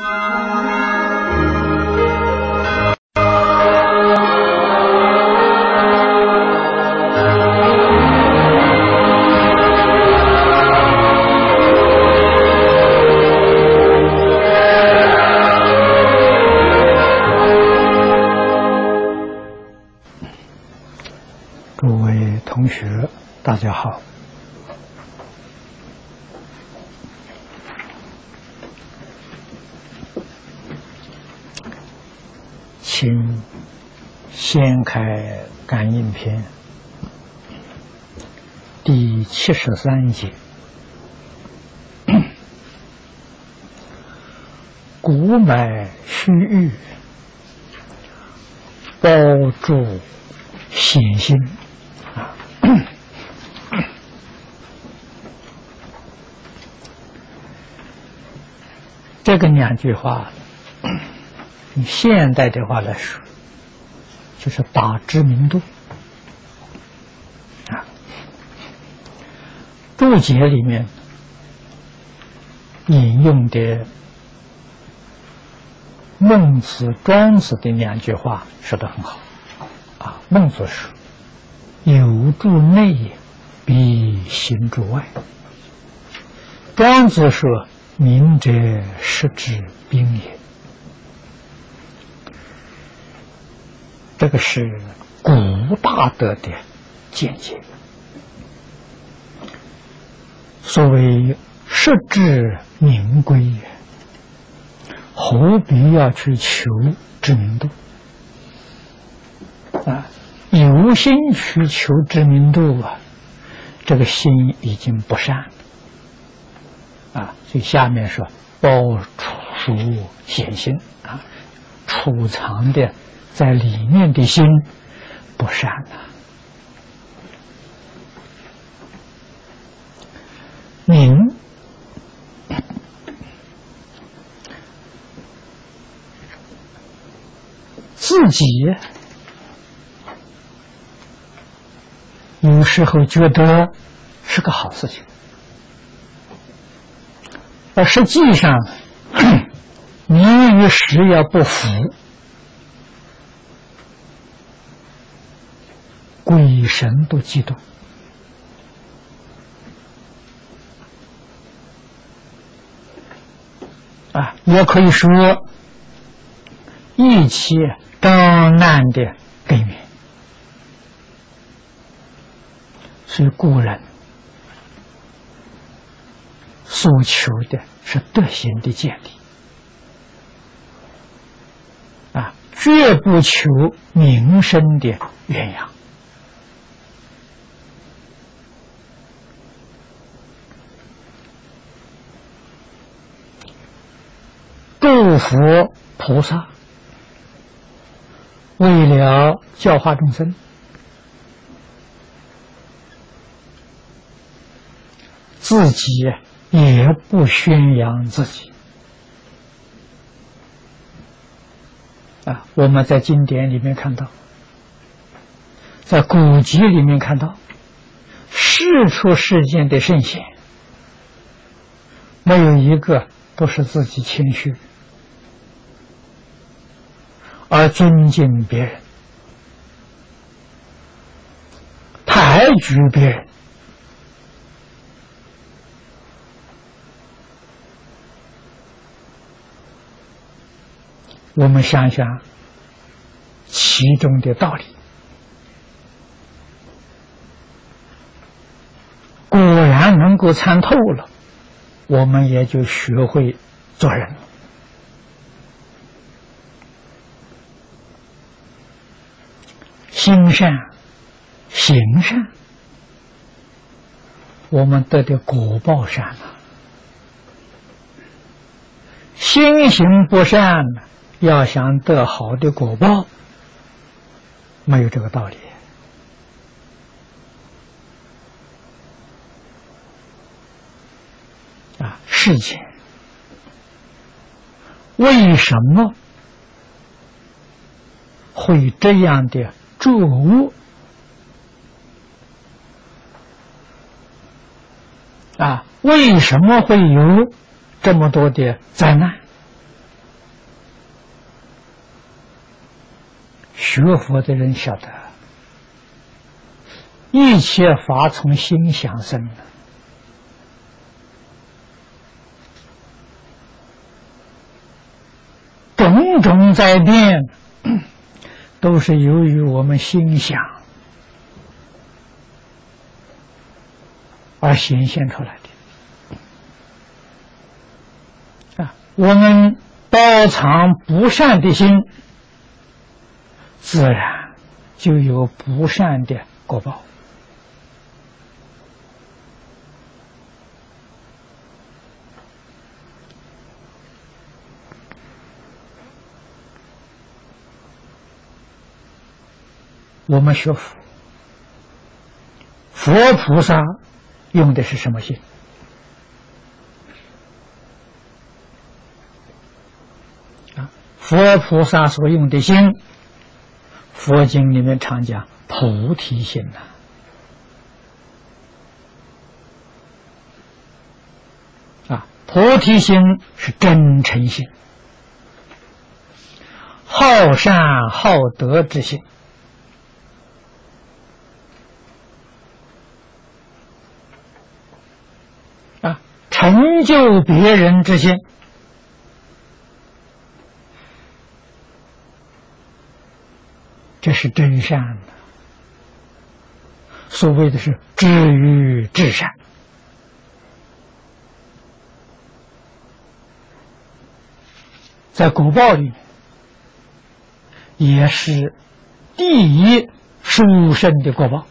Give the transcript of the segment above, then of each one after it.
诸位同学，大家好。请先开感应篇第73节。骨脉虚郁，包住显心。这个两句话，用现代的话来说，就是打知名度。注解里面引用的孟子、庄子的两句话说得很好。孟子说：“有诸内，必行诸外。”庄子说：“明者实之兵也。”这个是古大德的见解。所谓实至名归，何必要去求知名度？有心去求知名度这个心已经不善了。所以下面说包储显心储藏的在里面的心不善了。明自己有时候觉得是个好事情，而实际上你与时要不符，鬼神都嫉妒。也可以说一起刚难的对面。所以古人所求的是德行的建立绝不求名声的鸳鸯。诸佛菩萨为了教化众生，自己也不宣扬自己我们在经典里面看到，在古籍里面看到，世出世间的圣贤没有一个不是自己谦虚而尊敬别人，抬举别人。我们想想其中的道理，果然能够参透了，我们也就学会做人了。心善行善，我们得的果报善了；心行不善，要想得好的果报，没有这个道理事情为什么会这样的作恶为什么会有这么多的灾难？ 学佛的人晓得，一切法从心想生的，种种灾变都是由于我们心想而显现出来的。我们包藏不善的心，自然就有不善的果报。我们学佛，佛菩萨用的是什么心？佛菩萨所用的心，佛经里面常讲菩提心菩提心是真诚心，好善好德之心。成就别人之心，这是真善的。所谓的是至于至善。在果报里也是第一殊胜的果报。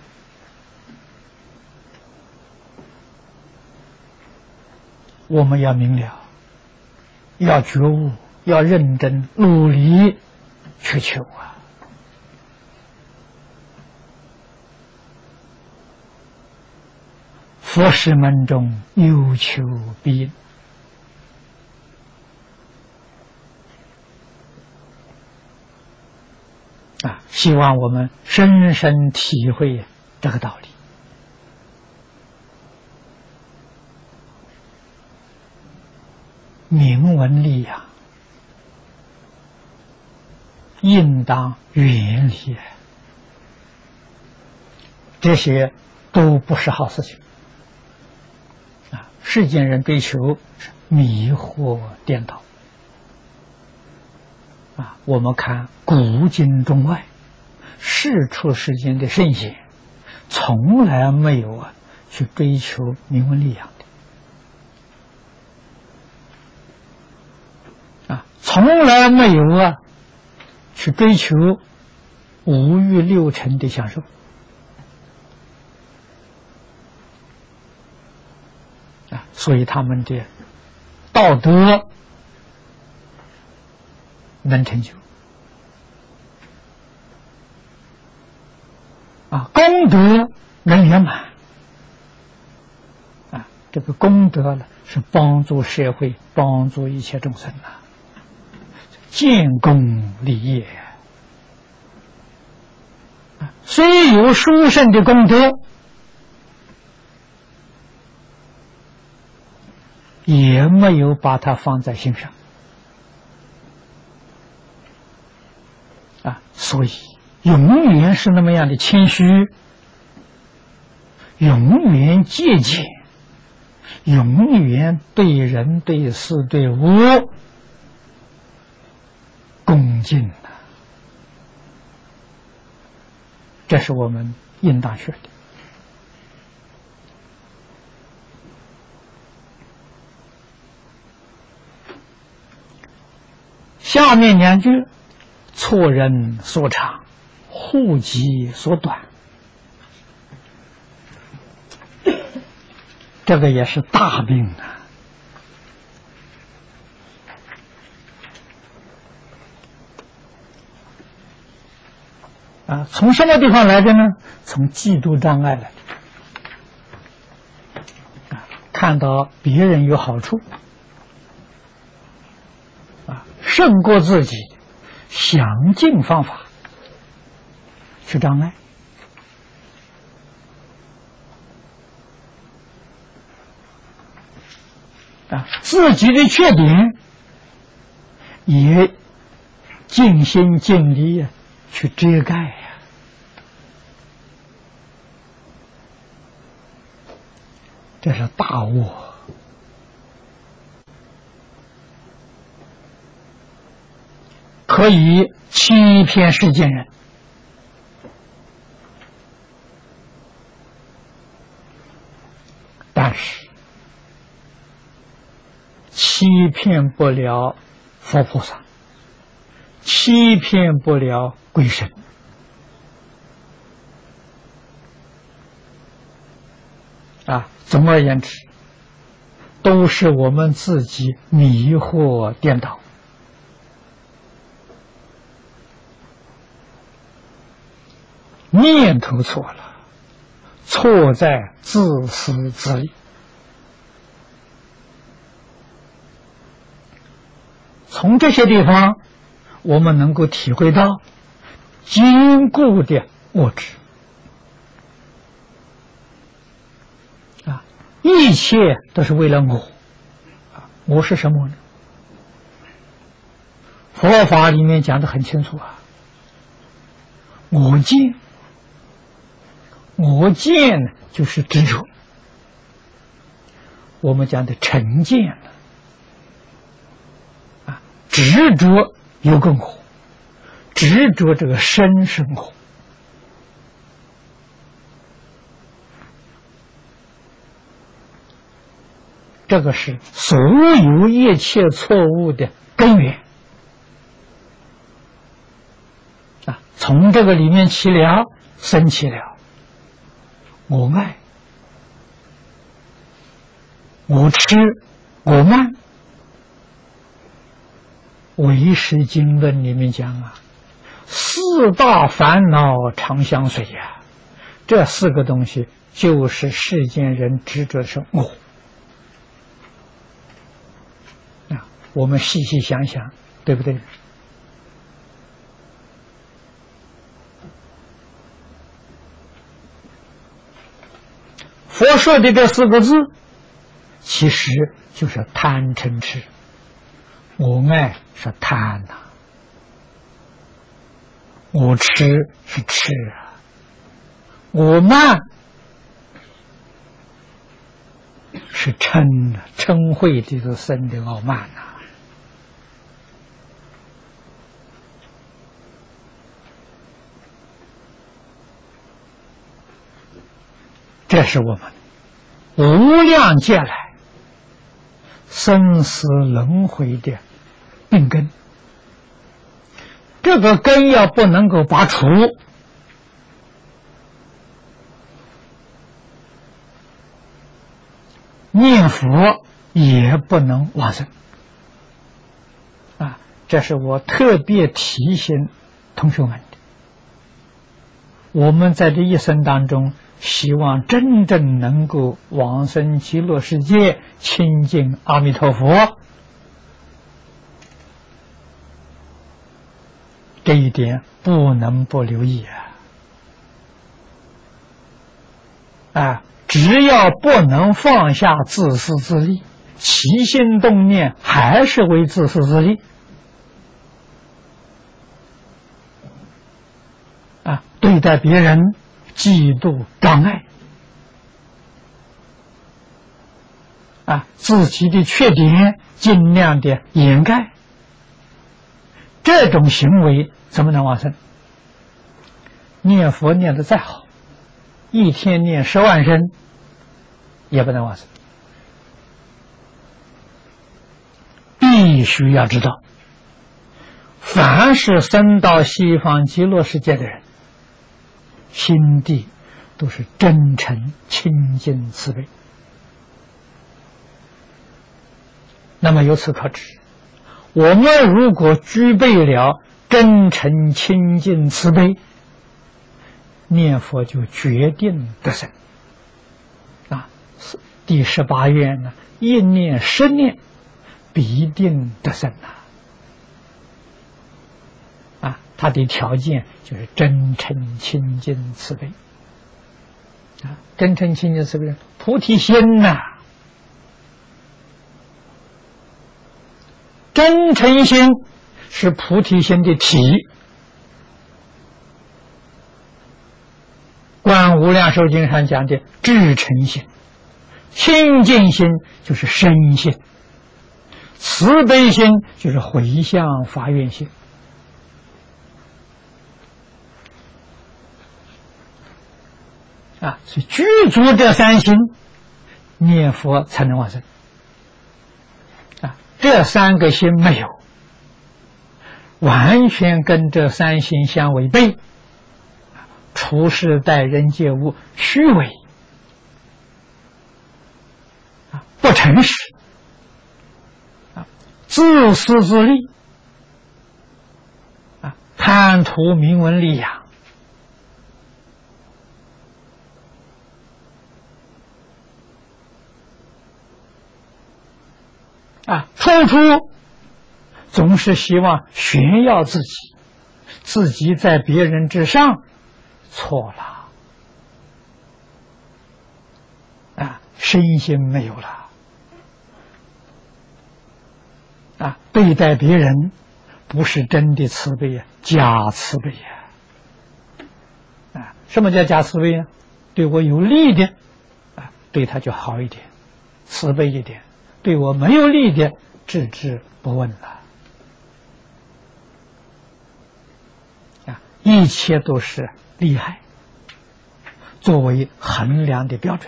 我们要明了，要觉悟，要认真努力去求啊！佛事门中有求必应希望我们深深体会这个道理。明文利养，应当远离，这些都不是好事情世间人追求是迷惑颠倒我们看古今中外世出世间的圣贤，从来没有去追求名闻利养从来没有去追求五欲六尘的享受所以他们的道德能成就功德能圆满这个功德呢，是帮助社会，帮助一切众生建功立业虽有殊胜的功德，也没有把它放在心上所以永远是那么样的谦虚，永远节俭，永远对人对事对物恭敬这是我们应当学的。下面两句，错人所长，护己所短，这个也是大病从什么地方来的呢？从嫉妒障碍来的看到别人有好处胜过自己，想尽方法去障碍自己的缺点也尽心尽力去遮盖呀。这是大误，可以欺骗世间人，但是欺骗不了佛菩萨，欺骗不了鬼神。总而言之，都是我们自己迷惑颠倒。念头错了，错在自私自利。从这些地方，我们能够体会到坚固的物质。一切都是为了我，我是什么呢？佛法里面讲得很清楚啊，我见，我见就是执着，我们讲的成见执着有个我，执着这个身是我。这个是所有一切错误的根源从这个里面起了生起了我爱、我痴、我慢。唯识经论里面讲四大烦恼常相随呀，这四个东西就是世间人执着是我。我们细细想想，对不对？佛说的这四个字，其实就是贪嗔痴。我爱是贪我痴是痴我慢是嗔嗔恚就是生的傲慢这是我们无量劫来生死轮回的病根，这个根要不能够拔除，念佛也不能往生这是我特别提醒同学们的。我们在这一生当中，希望真正能够往生极乐世界，亲近阿弥陀佛，这一点不能不留意只要不能放下自私自利，起心动念还是为自私自利对待别人嫉妒障碍自己的缺点尽量的掩盖，这种行为怎么能往生？念佛念得再好，一天念10万声也不能往生。必须要知道，凡是生到西方极乐世界的人，心地都是真诚清净慈悲。那么由此可知，我们如果具备了真诚清净慈悲，念佛就决定得生第18愿呢，一念10念必定得生它的条件就是真诚清净慈悲真诚清净慈悲，菩提心真诚心是菩提心的体观无量寿经上讲的至诚心、清净心就是身心，慈悲心就是回向发愿心。所以具足这三心，念佛才能往生。这三个心没有，完全跟这三心相违背，处事待人接物虚伪，不诚实，自私自利，贪图名闻利养，处处总是希望炫耀自己，自己在别人之上，错了，身心没有了，对待别人不是真的慈悲假慈悲什么叫假慈悲呢？对我有利的对他就好一点，慈悲一点；对我没有利的，置之不问了。一切都是利害作为衡量的标准。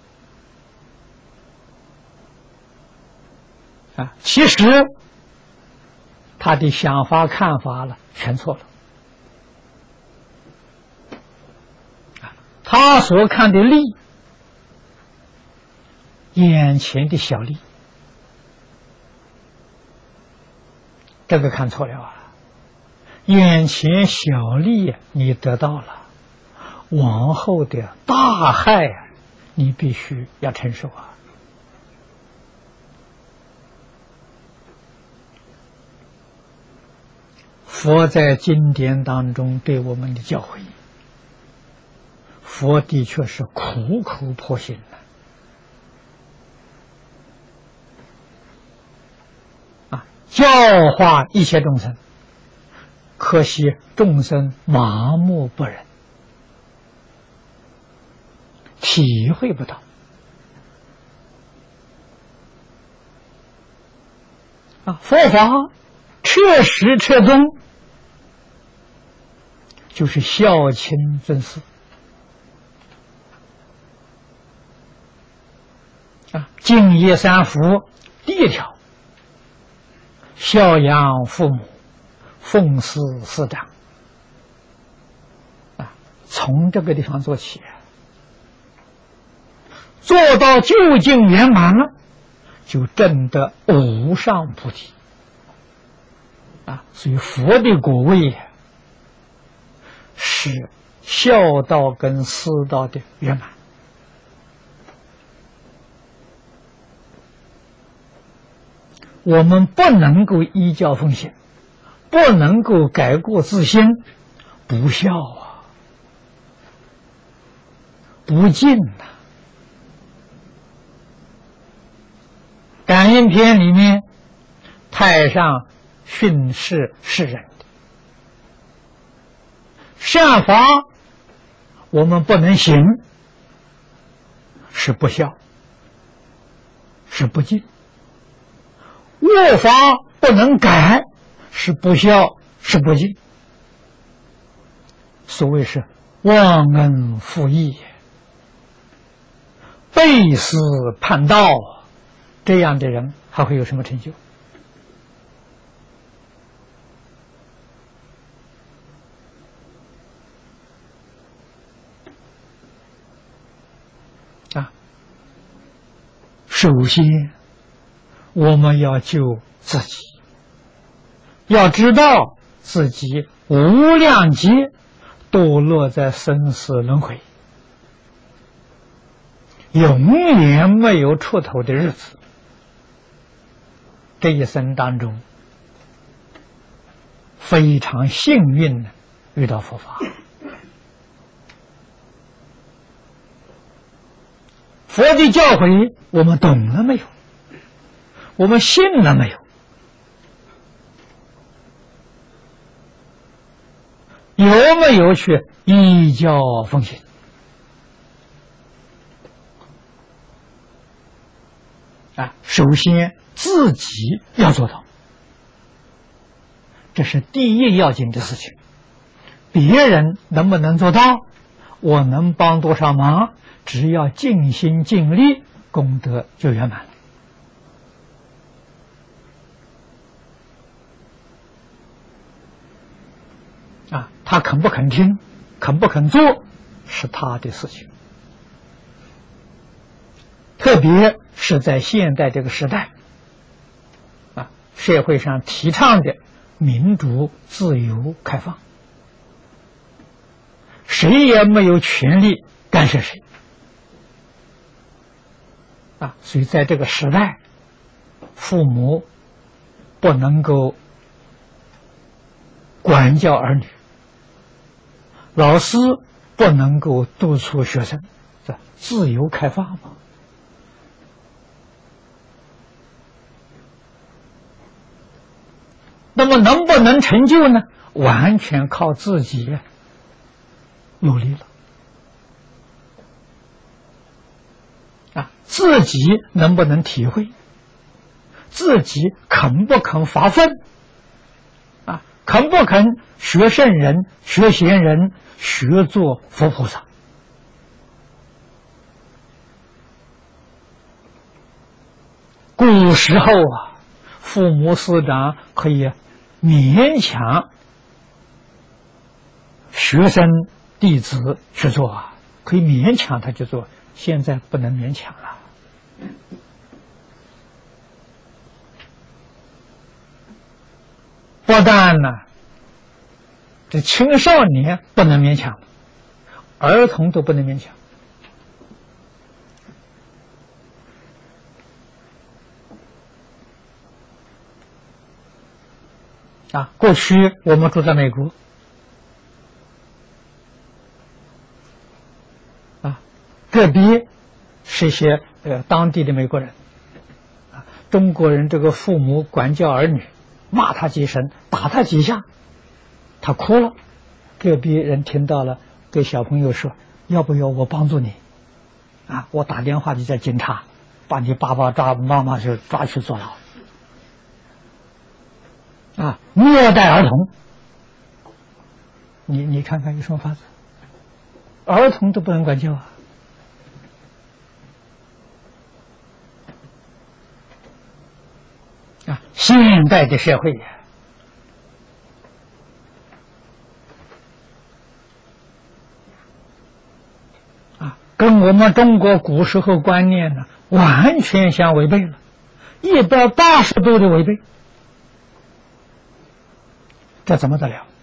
其实他的想法看法了全错了。他所看的利，眼前的小利，这个看错了眼前小利你得到了，往后的大害你必须要承受佛在经典当中对我们的教诲，佛的确是苦口婆心教化一切众生，可惜众生麻木不仁，体会不到。佛法彻实彻宗，就是孝亲尊师敬业三福第一条，孝养父母，奉事师长从这个地方做起，做到究竟圆满了，就证得无上菩提所以佛的果位是孝道跟师道的圆满。我们不能够依教奉行，不能够改过自新，不孝不敬感应篇里面太上训示世人的善法我们不能行，是不孝，是不敬；恶法不能改，是不孝，是不敬。所谓是忘恩负义，背师叛道，这样的人还会有什么成就？首先我们要救自己，要知道自己无量劫堕落在生死轮回，永远没有出头的日子。这一生当中非常幸运的遇到佛法，佛的教诲我们懂了没有？我们信了没有？有没有去依教奉行？ 首先自己要做到，这是第一要紧的事情。别人能不能做到，我能帮多少忙，只要尽心尽力，功德就圆满了。他肯不肯听，肯不肯做，是他的事情。特别是在现代这个时代，社会上提倡的民主、自由、开放，谁也没有权利干涉谁。所以在这个时代，父母不能够管教儿女，老师不能够督促学生，这自由开放嘛。那么能不能成就呢？完全靠自己努力了。自己能不能体会，自己肯不肯发奋，肯不肯学圣人、学贤人、学做佛菩萨。古时候父母师长可以勉强学生弟子去做可以勉强他去做，现在不能勉强了。不但呢，这青少年不能勉强，儿童都不能勉强。过去我们住在美国，个别是一些当地的美国人，中国人这个父母管教儿女，骂他几声，打他几下，他哭了，个别人听到了，对小朋友说：“要不要我帮助你？我打电话就叫警察，把你爸爸抓，妈妈就抓去坐牢。”虐待儿童，你看看有什么法子？儿童都不能管教现代的社会跟我们中国古时候观念呢完全相违背了，180度的违背。这怎么得了？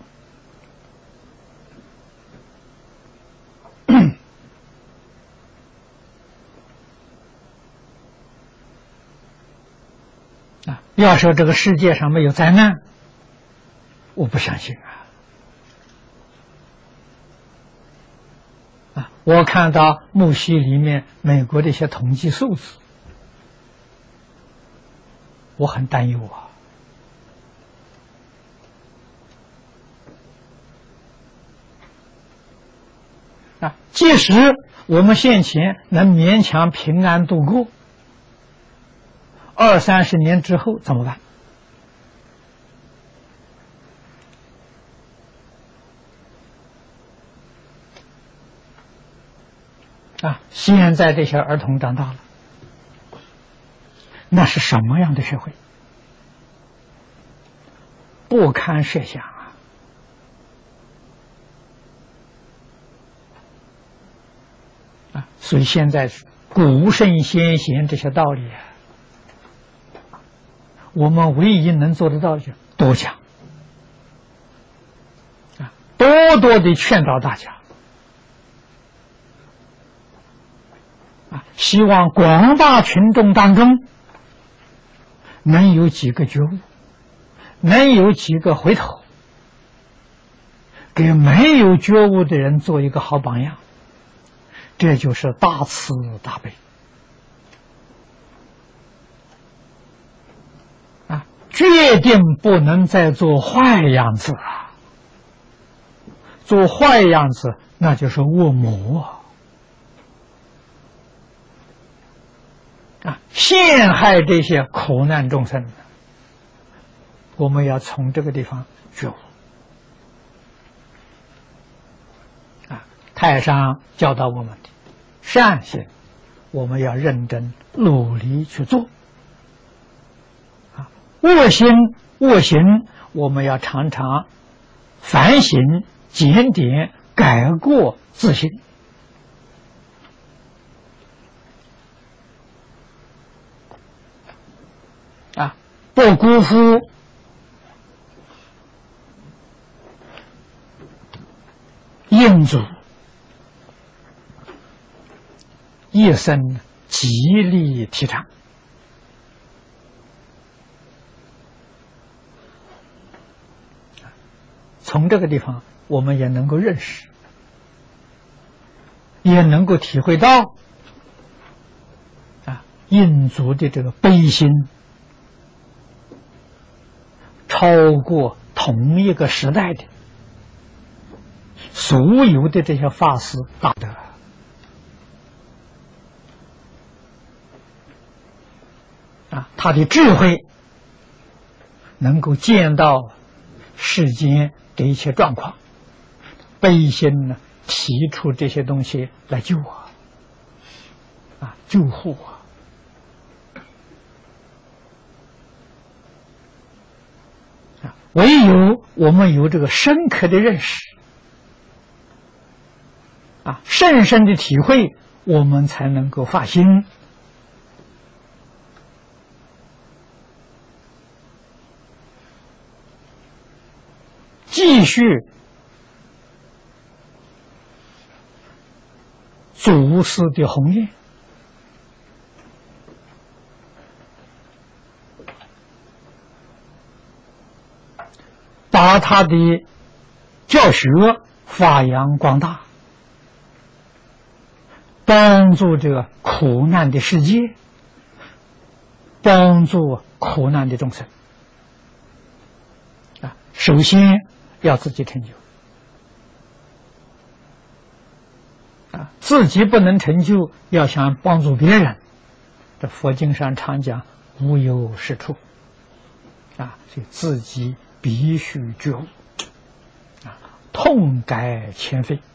要说这个世界上没有灾难，我不相信我看到木樨里面美国的一些统计数字，我很担忧即使我们现前能勉强平安度过，20-30年之后怎么办？现在这些儿童长大了，那是什么样的社会？不堪设想所以现在古圣先贤这些道理我们唯一能做得到就多讲多多的劝导大家希望广大群众当中能有几个觉悟，能有几个回头，给没有觉悟的人做一个好榜样，这就是大慈大悲决定不能再做坏样子做坏样子那就是恶魔陷害这些苦难众生，我们要从这个地方觉悟。太上教导我们的善行，我们要认真努力去做。恶行，我们要常常反省、检点、改过自新。不辜负印祖一生极力提倡。从这个地方，我们也能够认识，也能够体会到印祖的这个悲心，超过同一个时代的所有的这些法师大德。他的智慧能够见到世间的一切状况，悲心呢提出这些东西来救我，救护我。唯有我们有这个深刻的认识，深深的体会，我们才能够发心。继续祖师的宏愿，把他的教学发扬光大，帮助这个苦难的世界，帮助苦难的众生。首先要自己成就，自己不能成就，要想帮助别人，这佛经上常讲无有是处，所以自己必须觉悟，痛改前非。